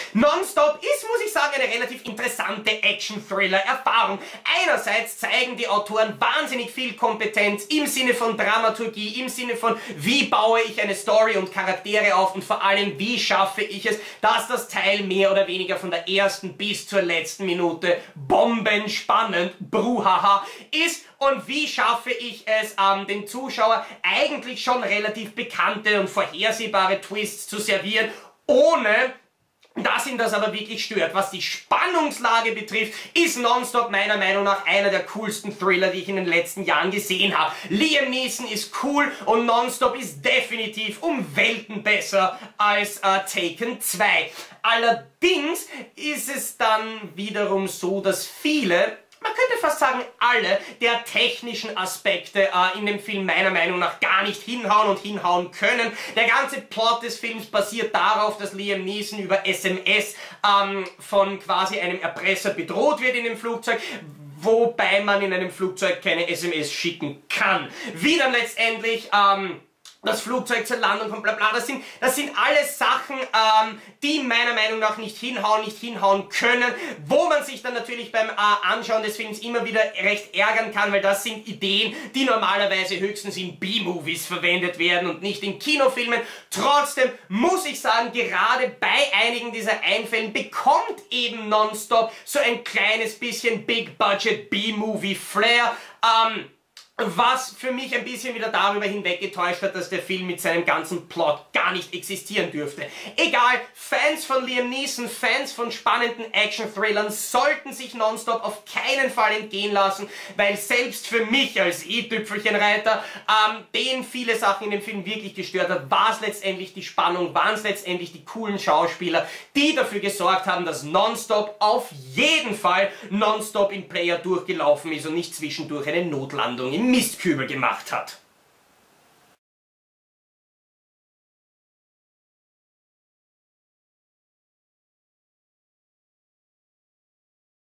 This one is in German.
Nonstop ist, muss ich sagen, eine relativ interessante Action-Thriller-Erfahrung. Einerseits zeigen die Autoren wahnsinnig viel Kompetenz im Sinne von Dramaturgie, im Sinne von wie baue ich eine Story und Charaktere auf und vor allem wie schaffe ich es, dass das Teil mehr oder weniger von der ersten bis zur letzten Minute bombenspannend, bruhaha, ist und wie schaffe ich es, dem Zuschauer eigentlich schon relativ bekannte und vorhersehbare Twists zu servieren, ohne dass ihn das aber wirklich stört. Was die Spannungslage betrifft, ist Nonstop meiner Meinung nach einer der coolsten Thriller, die ich in den letzten Jahren gesehen habe. Liam Neeson ist cool und Nonstop ist definitiv um Welten besser als Taken 2. Allerdings ist es dann wiederum so, dass viele, man könnte fast sagen alle, der technischen Aspekte in dem Film meiner Meinung nach gar nicht hinhauen und hinhauen können. Der ganze Plot des Films basiert darauf, dass Liam Neeson über SMS von quasi einem Erpresser bedroht wird in dem Flugzeug, wobei man in einem Flugzeug keine SMS schicken kann. Wie dann letztendlich das Flugzeug zur Landung kommt, bla bla, das sind alles Sachen, die meiner Meinung nach nicht hinhauen können, wo man sich dann natürlich beim Anschauen des Films immer wieder recht ärgern kann, weil das sind Ideen, die normalerweise höchstens in B-Movies verwendet werden und nicht in Kinofilmen. Trotzdem muss ich sagen, gerade bei einigen dieser Einfällen bekommt eben Nonstop so ein kleines bisschen Big-Budget B-Movie-Flair, was für mich ein bisschen wieder darüber hinweggetäuscht hat, dass der Film mit seinem ganzen Plot gar nicht existieren dürfte. Egal, Fans von Liam Neeson, Fans von spannenden Action-Thrillern sollten sich Nonstop auf keinen Fall entgehen lassen, weil selbst für mich als i-Tüpfelchenreiter, den viele Sachen in dem Film wirklich gestört hat, war es letztendlich die Spannung, waren es letztendlich die coolen Schauspieler, die dafür gesorgt haben, dass Nonstop auf jeden Fall Nonstop im Player durchgelaufen ist und nicht zwischendurch eine Notlandung im Mistkübel gemacht hat.